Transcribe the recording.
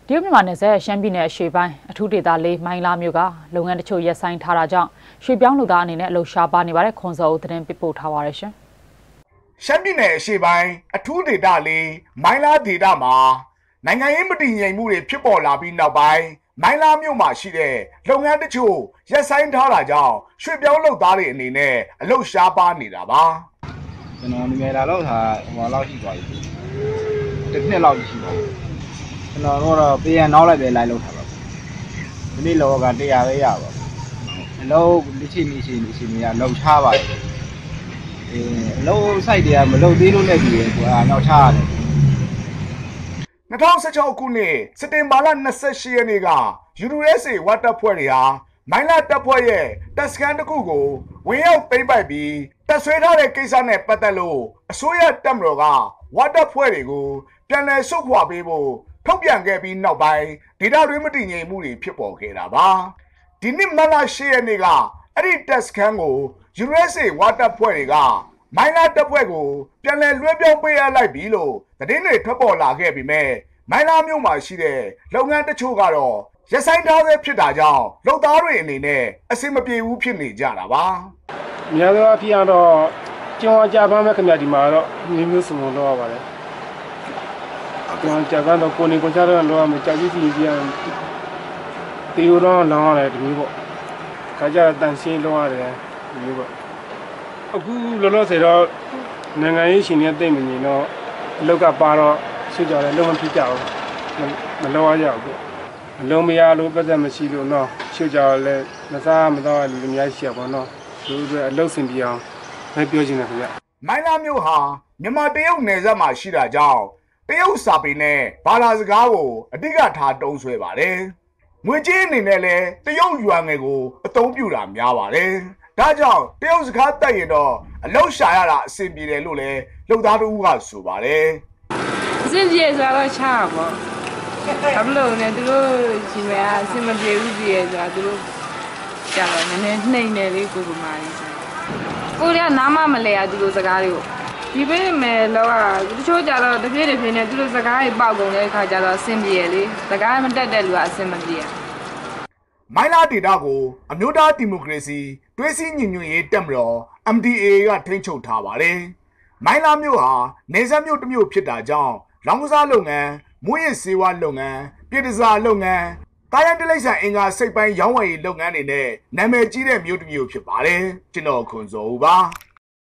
တရုတ်မြန်မာနယ်စပ်ရှမ်းပြည်နယ်အရှေ့ပိုင်းအထူးဒေသလေးမိုင်းလာမြို့ကလုပ်ငန်းတချို့ရပ်ဆိုင်းထားတာကြောင့်ရွှေပြောင်းလူသားအနေနဲ့အလုပ်ရှားပါနေပါတယ်ခွန်စောဦးသတင်းပေးပို့ထားပါရရှင်ရှမ်းပြည်နယ်အရှေ့ပိုင်းအထူးဒေသလေးမိုင်းလာဒေသမှာနိုင်ငံရေးမတည်ငြိမ်မှုတွေဖြစ်ပေါ်လာပြီးနောက်ပိုင်းမိုင်းလာမြို့မှာရှိတဲ့လုပ်ငန်းတချို့ရပ်ဆိုင်းထားတာကြောင့်ရွှေပြောင်းလုပ်သားတွေအနေနဲ့အလုပ်ရှားပါနေတာပါကျွန်တော်ဒီမဲ့လာတော့ဟာဟိုလောက်ရှိသွားပြီတစ်နှစ်လောက်ရှိပါဘူးကျွန်တော်တော့ပြန်နောက်လိုက်ပဲလိုက်လုပ်ထားပါဒီနေ့လောက100ပဲရပါအလုံးလက်ရှိနေရှိနေရလှုပ်ချပါတယ်အလုံးစိုက်တွေကမလှုပ်သေးလို့နဲ့ပြီးရကွာနောက်ချရတယ် 2016ခုနှစ်စက်တင်ဘာလ28ရက်နေ့က USA ဝတ်တပ်ဖွဲ့တွေဟာမိုင်းလာတပ်ဖွဲ့ရဲ့တပ်စခန်းတစ်ခုကိုဝင်ရောက်သိမ်းပိုက်ပြီးတပ်ဆွဲထားတဲ့ကိစ္စနဲ့ပတ်သက်လို့အစိုးရတပ်မတော်ကဝတ်တပ်ဖွဲ့တွေကိုပြန်လည်ဆုတ်ခွာပေးဖို့ထုတ်ပြန်ခဲ့ပြီးနောက်ပိုင်းဒေသတွင်းမတည်ငြိမ်မှုတွေဖြစ်ပေါ်ခဲ့တာပါဒီနှစ်မတ်လ10ရက်နေ့ကအဲ့ဒီတပ်စခန်းကို USA ဝတ်တပ်ဖွဲ့တွေကမိုင်းလာတပ်ဖွဲ့ကိုပြန်လည်လွှဲပြောင်းပေးရလိုက်ပြီလို့သတင်းတွေထွက်ပေါ်လာခဲ့ပြီးမဲ့မိုင်းလာမြို့မှာရှိတဲ့လုပ်ငန်းတချို့ကတော့ရပ်ဆိုင်းထားဆဲဖြစ်တာကြောင့်လုပ်သားတွေအနေနဲ့အဆင်မပြေဘူးဖြစ်နေကြတာပါအများသောအားဖြင့်တော့ကျောင်းကြပန်းမဲ့ခင်ဗျာဒီမှာတော့မျိုးစုံတော့ရပါတယ်ကျောင်းကြပန်းတော့ကိုနေကိုကြတော့လောရမယ်ကြောက်ကြီးကြီးကြီးတီရိုတော့လောင်းရတယ်ဒီမျိုးပေါ့ခါကြတန်ရှင်းလောရတယ်ဒီမျိုးပေါ့အခုလောလောဆယ်တော့နိုင်ငံရေးရှင်နေတဲ့မင်းတော့အလောက်ကပါတော့ဆွကြတယ်လုံးဝဖြစ်ကြအောင်မလောရကြဘူးအလုံးမရလို့ပတ်သက်မရှိလို့တော့ဆွကြလဲမစားမတော့လူများရှိရပါတော့သူတို့အလုပ်ဆင်ပြေအောင်လည်းပြောချင်တယ်ခင်ဗျမိုင်းလာမြို့ဟာမြန်မာတရုတ်နယ်စပ်မှာရှိတာကြောင့်တရုတ်စာပေနဲ့ဘာသာစကားကိုအဓိကထားတုံးဆွဲပါတယ်ငွေကြေးအနေနဲ့လည်းတရုတ်ယွမ်ငယ်ကိုအသုံးပြုတာများပါတယ်ဒါကြောင့်တရုတ်စကားတက်ရင်တော့အလုပ်ရှာရတာအဆင်ပြေတယ်လို့လည်းလုပ်သားတို့ကဆိုပါတယ်အဆင်ပြေဆိုတော့ချာပါဘာလို့လဲသူတို့ရှင်မအဆင်မပြေဘူးပြေဆိုတာသူတို့ကြာတော့နည်းနည်းနှိမ့်နေလေးကိုကမာလေးကိုရနားမမလဲရသူတို့စကားတွေကိုဒီပေးမယ်လောကတချို့ကြတော့တပြေးတပြေးနဲ့သူတို့စကားတွေပေါက်ကုန်တဲ့အခါကျတော့အဆင်ပြေလေစကားမတက်တဲ့လူကအဆင်မပြေမိုင်းလာဒေတာကိုအမျိုးသားဒီမိုကရေစီတွဲစည်းညီညွတ်ရေးတပ်မတော် MDA ကထိန်းချုပ်ထားပါတယ်မိုင်းလာမြို့ဟာနေဆက်မြို့တစ်မြို့ဖြစ်တာကြောင့်လောင်းကစားလုပ်ငန်းမွေးရစေဝါလုပ်ငန်းပြည်တစားလုပ်ငန်းတာယန်တလိပ်ဆန်အင်္ဂါစိတ်ပိုင်းရောင်းဝယ်ရေးလုပ်ငန်းတွေနဲ့နာမည်ကြီးတဲ့မြို့တစ်မြို့ဖြစ်ပါတယ်ကျွန်တော်ခွန်စောဦးပါ